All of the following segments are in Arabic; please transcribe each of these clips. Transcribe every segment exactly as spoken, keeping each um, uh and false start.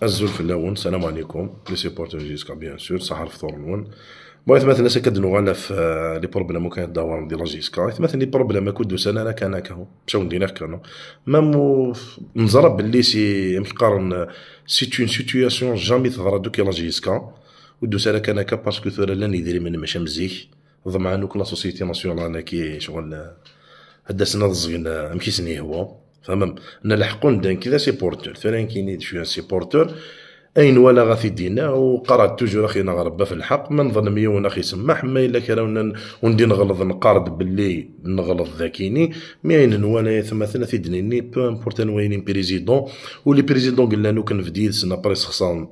الزول في اللون. السلام عليكم لي سيبورتور جيسكا بيان سور صح الفطور نون. بغيت مثلا سكدنو غالا في لي بروبليم كاين داور ديال جيسكا مثلا لي بروبليم كودو سنه انا كان هكا مشاو ندينا كانوا مام نزرب باللي سي مقارن سي اون سيتوياسيون جامي تضرا دوك لا جيسكا ودو سنه كان هكا باسكو ثورا لاني ديري من ماشي مزيك ضمعنا كل سوسيتي ناسيونال كي شغل هدا سنه الزين مكيسني هو فهمم نلحقون دان كذا سيبورتور ثاني كاين شويه سيبورتور اين ولا غاثي دينا وقرات توجور اخي نغرب في الحق ما نظن ميون اخي سماح ما الا كان وندي نغلط نقارد باللي نغلط ذاكيني مين نوانا ثم ثلاثه دنيني بو امبورتان وين بريزيدون ولي بريزيدون قلنا نو كان في ديال سنه بريس خصان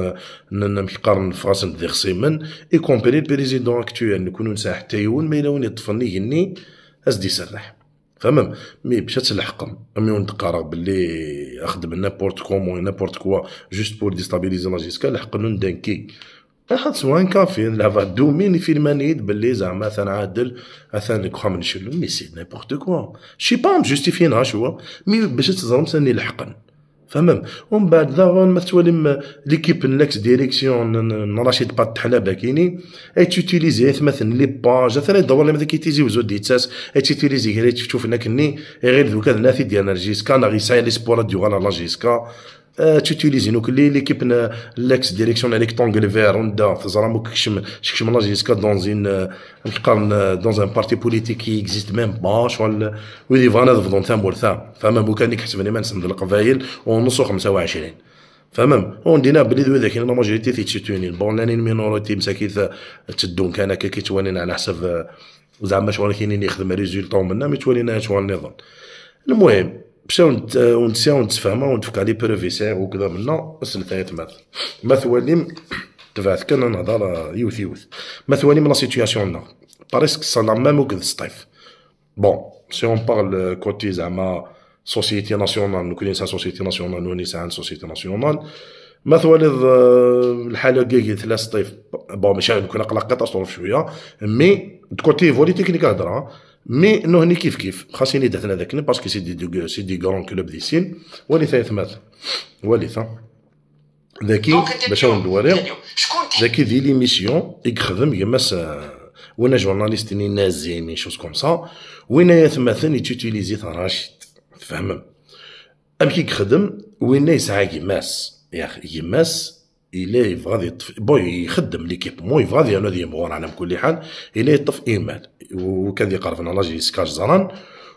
نمقارن فاسن ذي خصيمن اي كومبري البريزيدون اكتويل نكونوا نسا حتى يون ما يلون يطفني يني ازدي سرح فهمم مي باش تلحقهم مي ونتقارا باللي اخدم نابورت كومون نابورت كوا جوست بور ديستابيليزي لا جيسكا لحقنا دانكي اخذ سوان كافي لافا دوميني في المانيد باللي زعما ثان عادل اثان كخا من شلو مي سي نابورت كوا شي با جوستيفينا شو مي باش تزرم سني لحقن فهمم ومن بعد ذا مثلا ليكيب نكس ديريكسيون رشيد بات حلابه كيني اي تيوتيليزي مثلا لي باج مثلا دور لي كي تيزي وزو ديتاس اي تيوتيليزي غير تشوف انك ني غير دوكا ناثي ديال جيسكا غي ساي لي سبور ديو غالا لا جيسكا تيوتيليزي نوك لي ليكيب لاكس ديريكسيون ريكتونغل فير وندا تزرامو كشم كشم لا جيسكا دون زين نقارن دون ان بارتي بوليتيك كي اكزيست ميم با شغل ويدي فانا فضون ثامور ثا فما بو كان يحسبني ما نسند القبايل ونصو خمسة وعشرين فهمم وندينا بلي ذو ذاك لا ماجوريتي تيتشتوني بون لاني المينوريتي مساكيت تدون كان هكا كيتوانينا على حسب زعما شغل كاينين يخدم ريزولطون منا مي توالينا شغل النظام المهم مشاو ونتساو نتفاهمو ونتفك على بروفيسير وكذا منا السلثات مثلا مثلا تبعث كان نهضر يوث يوث مثلا من لا سيتوياسيون باريسك صلا ميم وكذا الصيف بون سي اون بارل كوتي زعما سوسيتي ناسيونال نكون انسان سوسيتي ناسيونال ونسان سوسيتي ناسيونال مثلا الحاله كي ثلاث صيف بون ماشي نكون قلق كاطاستروف شويه مي كوتي فولي تكنيك هضره مي نو هني كيف كيف خاصني دثنا ذاك باسكو سي دي سي دي غران كلوب دي سين ولي ثالث مثلا ولي ثا ذاكي باش ندوري ذاكي دي لي ميسيون يخدم يمس وانا جورناليست ني نازي مي شوز كوم سا وين يتمثل يتيليزي راشد تفهم ام كي يخدم وين يسعى يماس يا اخي يماس إلي فغادي بوي يخدم ليكيب موي فغادي انا ديما غور على كل حال إلي يطف ايميل وكان يقرفنا لا جيسكاش زران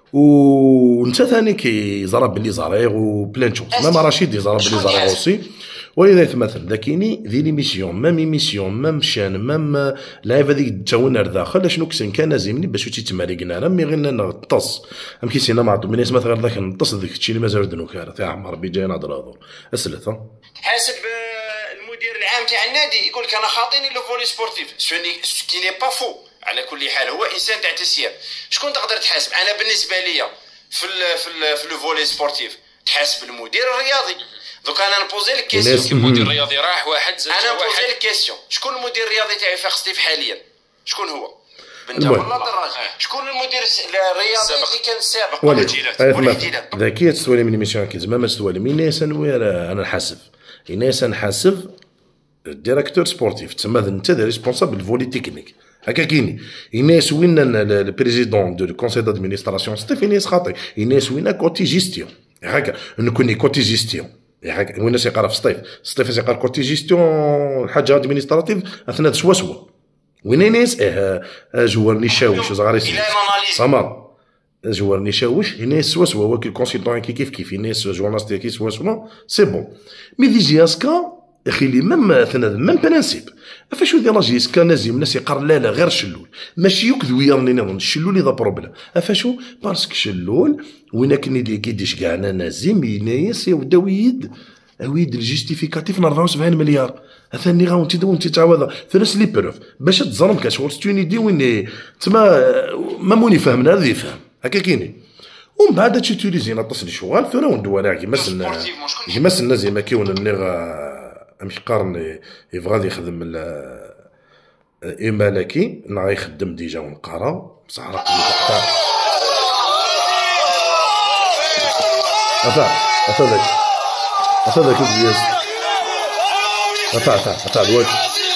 ونتا ثاني كي زرب بلي زريغ وبلان شوز مام رشيد يزرب بلي زريغ اوسي ولذا يتمثل ذاكيني ذي لي ميسيون مام ايميسيون مام شان مام لايف هذيك تاونا داخل شنو كسن كان لازمني باش تيتمارقنا راه مي غير نغطس ام كيسينا ما عطو من اسمها غير ذاك نطس ذاك الشيء اللي مازال دنو كاره تاع عمر بي جاي نهضر هضور اسلت حاسب المدير العام تاع النادي يقول لك انا خاطيني لو فولي سبورتيف سو كي ني با فو على كل حال هو انسان تاع تسيير شكون تقدر تحاسب انا بالنسبه ليا في ال في ال في لو فولي سبورتيف تحاسب المدير الرياضي دوك انا نبوزي لك كيسيون المدير الرياضي راح واحد زاد انا نبوزي لك كيسيون شكون المدير الرياضي تاعي فاق ستيف حاليا شكون هو بنت والله دراج شكون المدير الرياضي اللي كان السابق وليد ذاكيه تسولي من ميسيون كي زعما ما تسولي مين يسنوي انا نحاسب الناس نحاسب الديريكتور سبورتيف تسمى انت ريسبونسابل فولي تكنيك هكا كاينين الناس وين البريزيدون دو كونسيل دادمينستراسيون ستيف الناس خاطي الناس وين كوتي جيستيون هكا نكوني كوتي جيستيون هكا وين يقرا في ستيف ستيف يقرا كوتي جيستيون الحاجه ادمينستراتيف اثناء سوا سوا وين ناس اه جوارني شاوش صغار سامر جوارني شاوش الناس سوا سوا هو كونسيلتون كيف كيف الناس جورناليست كي سوا سوا سي بون مي دي جياسكا اخي لي ميم اثنا ميم برانسيب فاش ودي لا جيسكا نازي الناس يقر لا لا غير الشلول ماشي يكذو يرني نظن الشلول اذا بروبليم افاشو باسكو شلول وين كني دي كيديش كاع انا نازي مينايس يبدا ويد ويد الجيستيفيكاتيف أربعة وسبعين مليار ثاني غا وانت وانت تعاود ثلاث لي بروف باش تزرم كشغل ستوني دي وين تما ما موني فهمنا هذا يفهم هكا كاينين ومن بعد تيتيليزي نطس شغال ثورا وندوار كيما سنا كيما سنا زي ما كيون نغ مش قارن يبغى يخدم إمالكي نغا يخدم ديجا ونقرا بصح راه هذا هذا ذاك هذا ذاك attends attends attends دلوقتي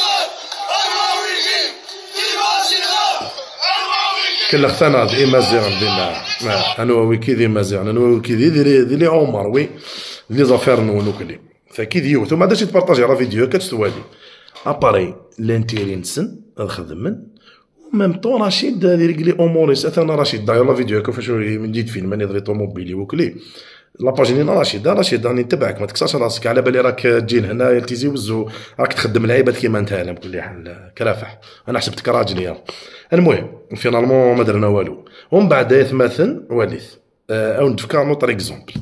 كل اختنا دي مازيغ دينا انا ويكي دي مازيغ انا ويكي دي دي لي عمر وي لي زافير نو نوكلي فكي ديو ثم داش تبارطاجي راه فيديو كتسوالي اباري لانتيري نسن نخدم ميم طون رشيد ريغلي اموريس انا رشيد داير لا فيديو كيفاش من جيت فيلم اني دري طوموبيلي وكلي لاباج ديالنا رشيد رشيد راني نتبعك ما تكساش راسك على بالي راك تجي لهنا تيزي وزو راك تخدم العيبات كيما انت انا بكل حال كرافح انا حسبتك راجل. المهم فينالمون ما درنا والو ومن بعد يتمثل وليث او ندفكر نوتر اكزومبل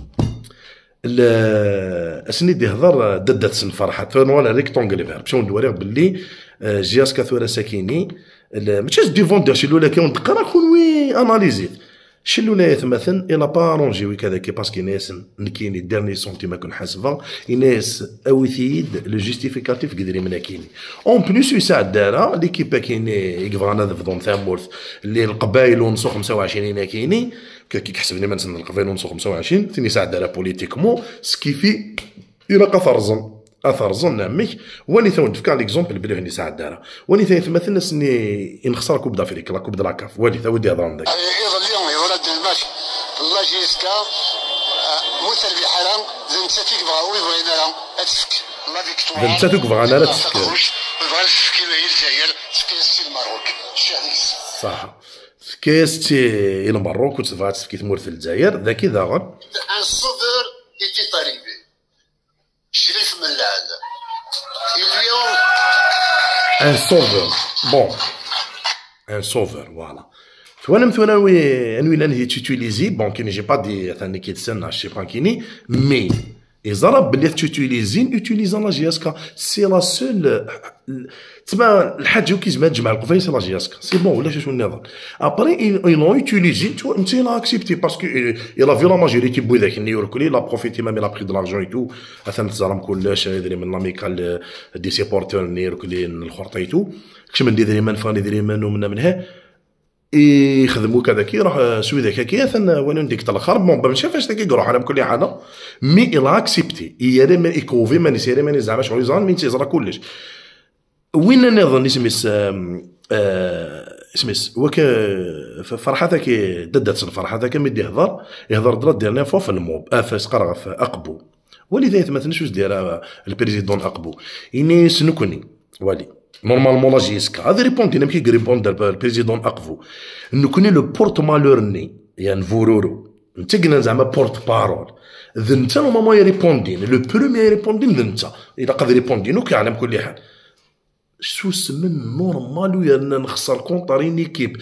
اسني يهضر ددات سن فرحات ولا ريكتونغل فير باش ندوريك باللي جياس كثوره ساكيني ماشي ديفوندر شي لولا كي ندقرا كون وي اناليزيت شلونا يتمثل الى با رونجي وي كذا كي باسكو ناس نكيني ديرني سونتي ما كون حاسبه ناس اوثيد لو جوستيفيكاتيف قدري من كيني اون بليس يساعد دارا ليكيبا كيني يكفانا ضم ثامورث اللي القبايل ونصو خمسة وعشرين كيني كي كحسبني ما نسن القبايل ونصو خمسة وعشرين ثاني يساعد دارا بوليتيكمون سكيفي الى قفرزن اثر ظن عمك وني ثون تفكر ليكزومبل بلي هني ساعه دارا وني ثاني تمثل ناس اني نخسر كوب دافريك لا كوب دلاكاف ولي ثودي هضر عندك اليوم يا ولد الماتش الله جيسكا مثل بحرام زنتك يبغى ويبغينا لها تفك الله فيكتوريا زنتك يبغى انا لا تفك ويبغى تفك الجزائر تفكيستي المغرب الشعبيس صح تفكيستي المغرب وتبغى تفكي تمورث الجزائر ذاك ذا غن ان سوفور ايتي طريبي شريف من العادة اليوم ان سوفور بون ان سوفور فوالا فوانا مثلا وي انوي لان هي تيتيليزي بون كي جي با دي ثاني كي تسنى شي بانكيني مي يزرب بلي تيتيليزين يوتيليزون لا جي اس كا سي لا سول تما الحاج كي زعما تجمع القفاي سي لا جي اس كا سي بون ولا شنو النظام ابري اي نو يوتيليزي تو انت لا اكسبتي باسكو يلا في لا ماجوريتي بو ذاك نيويورك لي لا بروفيتي ميم لا بري دو لارجون اي تو اثن تزرم كلش يدري من لاميكال دي سيبورتور نيويورك لي الخرطيتو كش من ديري من فاني ديري منو من منها يخدموا كذا كي راح سوي ذاك كي ثنا وانا نديك الاخر بون باش فاش تاكي يروح على بكل حاله مي الا اكسبتي يا ما يكوفي ماني سيري ماني زعما شغل يزان مين تيزرا كلش وين نظن اسمس اسمس وك فرحه كي ددت الفرحه ذاك مدي يهضر يهضر درا ديالنا فوف الموب افاس قرغ في اقبو ولذا ما تنسوش ديال البريزيدون اقبو اني سنكوني ولي نورمالمون لا جيسكا هذا ريبوندي نمكي ريبوند البريزيدون اقفو نكوني لو بورت مالورني يعني فورورو نتقنا زعما بورت بارول ذنتا نورمالمون يريبوندين لو بروميير يريبوندين ذنتا الا قد يريبوندينو كيعلم كل حال سوس من نورمالو يا نخسر كونطارين ايكيب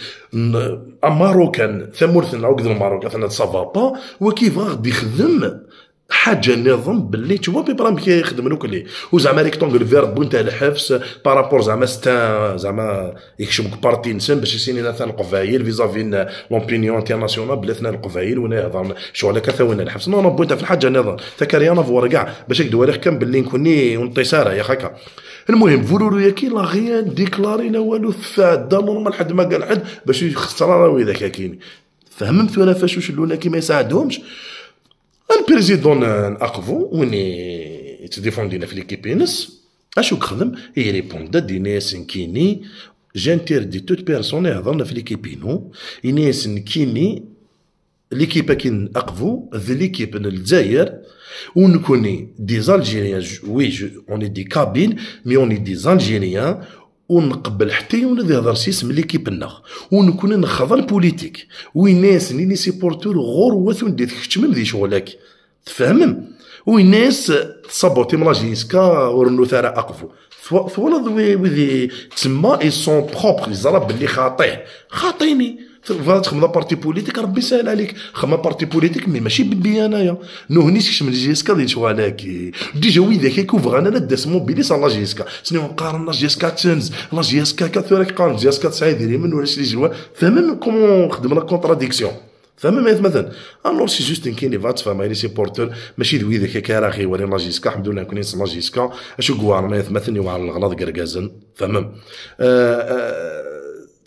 ماروكان ثمورثنا عقد الماروك ثنا سافا با وكيف غادي يخدم حاجه نظن باللي تشوف بيبرام كي يخدم له كلي وزعما ريكتونغل فير بون تاع الحبس بارابور زعما ستا زعما يكشمك بارتي نسن باش يسيني مثلا القفايل فيزافي لومبينيون انترناسيونال بلاتنا القفايل ونا يهضر شغل كثاونا الحبس نو نو بون تاع في الحاجه نظن تكاريانا فوار كاع باش يقدر يوريك كم باللي نكوني ونطيساره يا خاكا. المهم فورورو ياكي لا غيان ديكلاري لا والو فاده نورمال حد ما قال حد باش يخسر راهو ذاك كاين فهمت ولا فاش واش الاولى كي ما يساعدهمش البريزيدون اقفو وني يتديفوندينا في ليكيبينس اشو خدم هي ريبوندا دي ناس كيني جانتير دي توت بيرسون يهضرنا في ليكيبينو ناس كيني ليكيبا كين اقفو ذي ليكيب الجزائر ونكوني دي زالجيريان وي اوني دي كابين مي اوني دي زالجيريان ونقبل حتى ونذ يهضر سيس من ليكيبنا ونكون نخضر البوليتيك وين ناس ني سيبورتور غور وثون دي تكتمم ذي شغلك تفهمم وين ناس تصبوتي ملاجيسكا ورنو ثرا اقفو فولد وذي تسمى اي سون بروبر يزرب باللي خاطيه خاطيني فاش تخدم بارتي بوليتيك ربي يسهل عليك خدم بارتي بوليتيك مي ماشي بي انايا نوهنيش كش من جيسكا ديال شغالاكي ديجا وي ذاك كوفغ انا لا داس موبيلي صار لا جيسكا شنو نقارن لا جيسكا تنز لا جيسكا كثورك قارن جيسكا تسعيد ديري من ولا شي جوا فمن كومون خدم لا كونتراديكسيون فما مثلا الور سي جوست كاين فات فما لي سيبورتور ماشي ذوي ذاك كراخي ولا لا جيسكا الحمد لله كوني لا جيسكا اشو كوار مثلا يوعر الغلاط قرقازن فما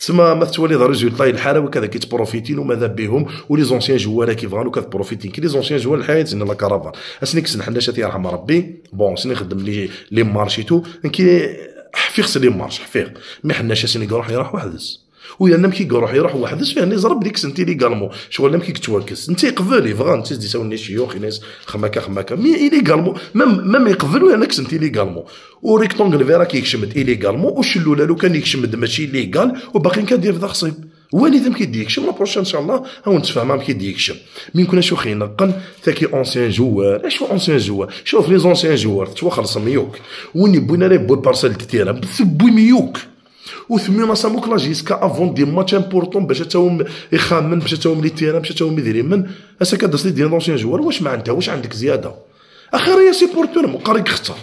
تسمى ما تولي ذا ريزولطا الحاله وكذا كيتبروفيتين وماذا بهم ولي زونسيان جوار كيفغانو كتبروفيتين كي لي زونسيان جوار الحياه تسنى لا كارافان اسني كسن حنا شاتي يرحم ربي بون سني خدم لي لي مارشيتو كي حفيق سي لي مارش حفيق مي حنا شاسني يروح يروح وحدس ويا نم كي يروح يروح وحدس يعني زرب ليك سنتي لي قالمو شغل نم كي كتواكس انت يقبل يفغان انت دي ساوني شيوخ ناس خماكا خماكا مي ايلي قالمو ميم ميم يقبل ويا نك سنتي لي قالمو وريكتونغل فيرا كيكشمد ايلي قالمو وشلولا لو كان يكشمد ماشي لي قال وباقي كدير ذا خصيب والي ذم كيدي يكشم لا بروشين ان شاء الله هاو نتفاهم كيدي يكشم مين كنا شو خي نقن ثاكي اونسيان جوار اش هو اونسيان جوار شوف لي زونسيان جوار توا خلص ميوك وني بوينا لي بو بارسل تيرا بوي ميوك وثمينا ساموك لا جيسكا افون دي ماتش امبورطون باش تاهم يخامن باش تاهم لي تيرا باش تاهم يدير من اسا كدرس لي ديال لونسيان جوار واش ما انت واش عندك زياده اخر يا سيبورتور مقاريك خسر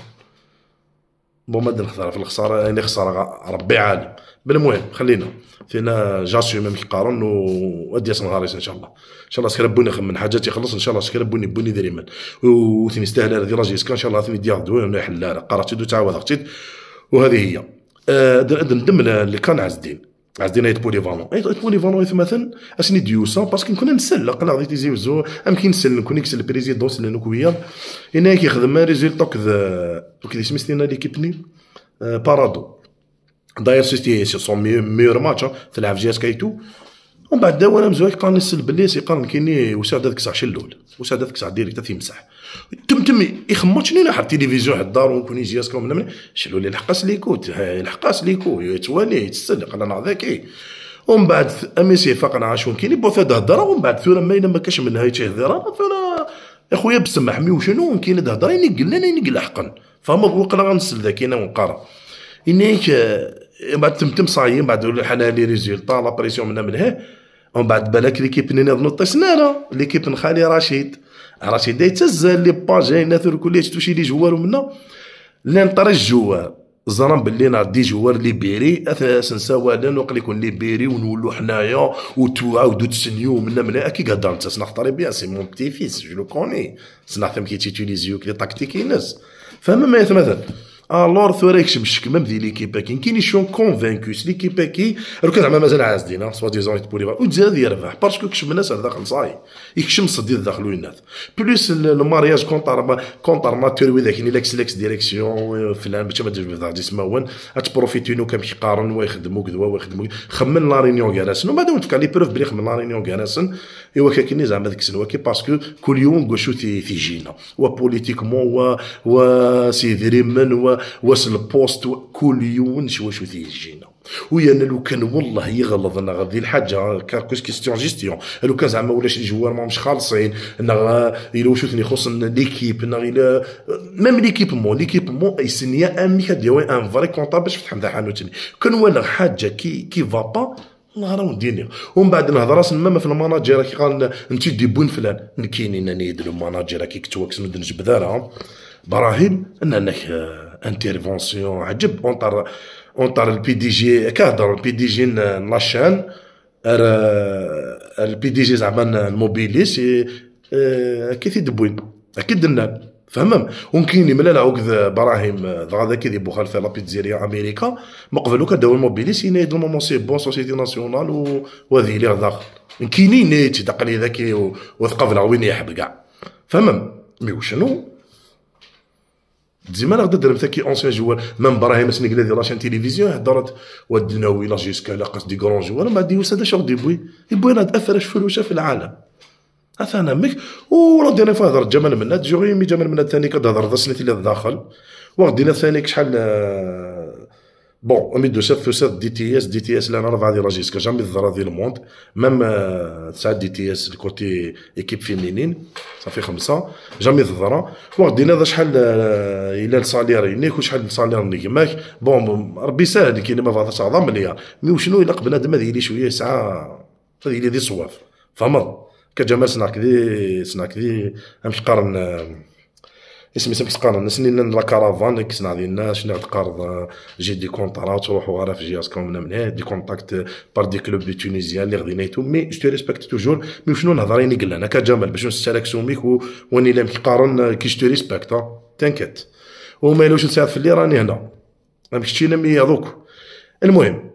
بون ما نخسر في الخساره يعني خساره ربي عالم بالمهم خلينا فينا جاسيو ميم كيقارن ودي اسم غاريس ان شاء الله ان شاء الله سكربوني خمن حاجات يخلص ان شاء الله سكربوني بوني ديري من وثني يستاهل هذه راجيسكا ان شاء الله ثني ديال دوين حلال قرات دو تعاود اختي وهذه هي ندم اللي كان عز الدين عز الدين ايت بوليفالون ايت بوليفالون مثلا اسني ديوسا باسكو كنا نسلق لا غادي تيزي وزو امكن نسل نكون يكسل البريزيدون سلنو كويا هنا كيخدم ريزولطا كذا كذا سميتنا ليكيبني بارادو داير سيتي سون ميور ماتش تلعب جي اس كايتو ومن بعد وانا مزوج قال نسل باللي سي قال كايني وساد هذاك الساعه شلول وساد هذاك الساعه ديريكت تيمسح تم تم يخمطني لا حتى التلفزيون الدار ونكون يجي اسكو من شلول لي الحقاس ليكو الحقاس ليكو يتوالي يتسلق انا ذاكي ومن بعد اميسي فقنا عاشون كايني بوثا هضره ومن بعد ثورة ما ما كاش من هاي تهضره ثورة يا خويا بسم حمي وشنو كاين هضره ينقل لنا ينقل حقا فما وقنا غنسل ذاك انا ونقرا انيك بعد تمتم صايم بعد حنا لي ريزولطا لا بريسيون من منها ومن بعد بالك ليكيب نض سنانه ليكيب خالي رشيد رشيد يتهز لي باج ناثر كلش توشي لي جوار منا لنطري الجوار زران باللي نعدي جوار ليبيري سنساو هذا نوقل يكون ليبيري ونولو حنايا وتعاودو تسنيو منا منا اكي قدر انت سنختاري بيان سي مون بتي فيس جو لو كوني سنختم كي تيتيليزيو كي تاكتيكي ناس فما ما مثلا الور ثورا يكشم الشك مام ديال ليكيب كاين كاين شون كونفانكوس ليكيب كي راه زعما مازال عازدين سوا دي زون بولي وتزاد يربح باسكو كشم الناس على داخل صاي يكشم صدي داخلو الناس بلوس المارياج كونتر كونتر ماتور وذاك كاين لاكس لاكس ديريكسيون فلان باش ما تجبد ذا ديسماون تبروفيتينو كم كيقارن ويخدموا كذا ويخدموا خمن لا رينيون كاراسن وما دون تفكر لي بروف بلي خمن لا رينيون كاراسن ايوا كاين زعما ديك السنه كي باسكو كل يوم كوشو تيجينا وبوليتيكمون و و سيدري من و واش البوست كل يوم شو شو تيجينا ويا انا لو كان والله يغلظ انا غادي الحاجه كاكوش كيستيون جيستيون لو كان زعما ولاش الجوار ماهمش خالصين انا الا واش ثاني خص ليكيب انا الا ميم ليكيب مون ليكيب مون يسنيا امي كدير ان فري كونطابل باش فتح نتاع حانوت كان ولا حاجه كي كي فابا الله راه نديرني ومن بعد الهضره سما في الماناجير كي قال انت دي بون فلان كاينين انا يديروا الماناجير كي كتواكس ندنج بذاره براهيم انك انترفونسيون عجب اونطر اونطر البي دي جي كهضر البي دي جي لاشان البي دي جي زعما الموبيليس كي تيدبوين اكيد لنا فهمم وكاين ملا العقد براهيم هذا كي بو خلف لا بيتزيريا امريكا ما قبلو كداو الموبيليس ينا دو مومون سي بون سوسيتي ناسيونال وهذه اللي داخل كاينين نيت دقلي ذاك وثقافه وين يحب كاع فهمم مي وشنو ديما نقدر درب ثاكي اونسيان جوار مام براهيم سنيك الذي راشان تيليفزيون هضرت ودناوي لا جيسكا لاقاس دي كرون جوار ما ديوس هذا شغل ديبوي يبوي انا افرش فلوسه في العالم اثنا مك ولا دينا فهضر جمال منات جوغي مي جمال منات ثاني كتهضر ذا سنيت اللي داخل وغدينا ثاني شحال بون امي دو سيف سيف دي تي اس دي تي اس لان راه هذه لا جيسكا جامي ضرا ديال الموند مام تاع دي تي اس الكوتي ايكيب فيمينين صافي خمسه جامي ضرا وغدينا ذا شحال الى الصالير ينيك وشحال الصالير نيماك بون ربي ساهل كاين ما فاضاش عظام مليار مي وشنو الا بنادم هذه لي شويه ساعه هذه لي دي صواف فهمت كجمال سناك دي سناك دي امش قارن اسمي سمك تقارن نسني لا كارافان كسنا ديالنا شنو تقارض جي دي كونطرات تروحوا غير في جهاز كوم من هنا دي كونتاكت بار دي كلوب دي تونيزيان اللي غدينيتو مي جو ريسبكت توجور مي شنو نهضر يني قال انا كجمال باش نسالك سوميك واني لام كيقارن كي جو ريسبكت تنكت وما يلوش نساعد في اللي راني هنا ما مشيتي مي هذوك المهم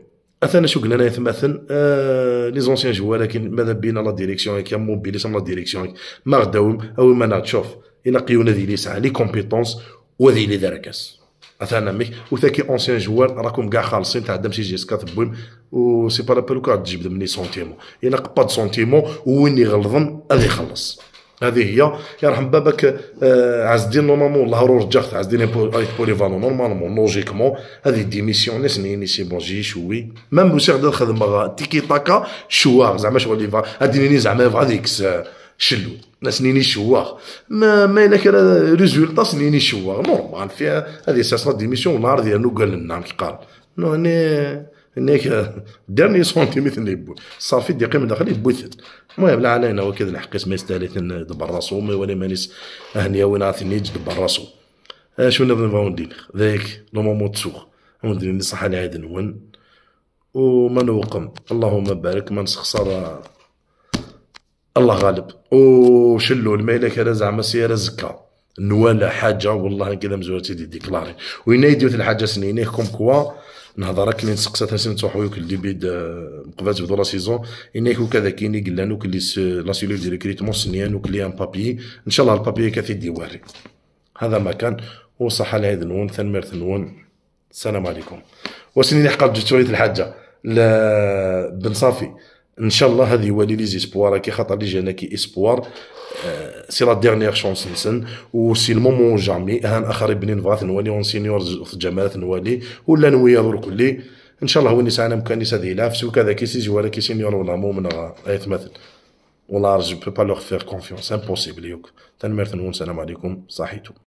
اثنا شو قلنا يتمثل آه لي زونسيان جوا، لكن ماذا بينا لا ديريكسيون كي موبيليسم لا ديريكسيون ما غداوم او ما تشوف ينقيونا ذي لي ساعه لي كومبيتونس وذي لي دركاس اثنا ميك وثاكي اونسيان جوار راكم كاع خالصين تاع دمشي جيسكا تبويم و سي با لابيلو كاع تجيب مني سونتيمون ينق با سونتيمون وين يغلظن هذا يخلص. هذه هي يرحم بابك آه عز الدين نورمالمون الله رو رجعت عز الدين بوليفالون نورمالمون لوجيكمون هذه ديميسيون ناس نيني سي بون جي شوي ميم بو سيغ الخدمه تيكي تاكا شواغ زعما شغل لي فا هادي زعما هذيك شلو ناس نيني شواغ ما ما الا كان ريزولطا نيني شواغ نورمال فيها هذه اساسا ديميسيون نهار ديالو قال لنا كي قال نو هني هناك ديرني سونتيمتر اللي يبوي صافي دقيقه من داخل يبوثت. المهم لا علينا وكذا الحقيس ما يستاهل دبر راسو ولا مانيس هنيا وين عاثني دبر راسو. شو نبغي ندير ذاك لو مومون تسوق ندير نصح على هذا نون وما نوقم اللهم بارك ما نسخسر الله غالب وشلو الميلك هذا زعما سياره زكا نوالا حاجه والله كذا مزواتي دي ديكلاري وين يديو الحاجه سنينيه كوم كوا نهضر كي نسقسات سين توحو اللي بيد مقبات بدو لا سيزون انك وكذا كاين قال لنا كلي لا سيلول ديال ريكريتمون سنيان وكلي ان بابي ان شاء الله البابي كثير ديواري هذا ما كان وصحه لهذا نون ثنمر ثنون. السلام عليكم وسنين حقا جات شويه الحاجه لا بن صافي ان شاء الله هذه هو لي زيسبوار كي خاطر لي جانا كي اسبوار سي لا ديرنيير شونس نسن و سي المومون جامي هان اخر ابنين فاث نولي اون سينيور في الجامعات نولي ولا نويا درك كلي ان شاء الله هو نسانا مكان نسا ذي لافس وكذا كي سيجي ولا كي سينيور ولا مو من ايت مثل والله جو بو با لوغ فير كونفيونس امبوسيبل يوك تنمرت نون. السلام عليكم صحيتو.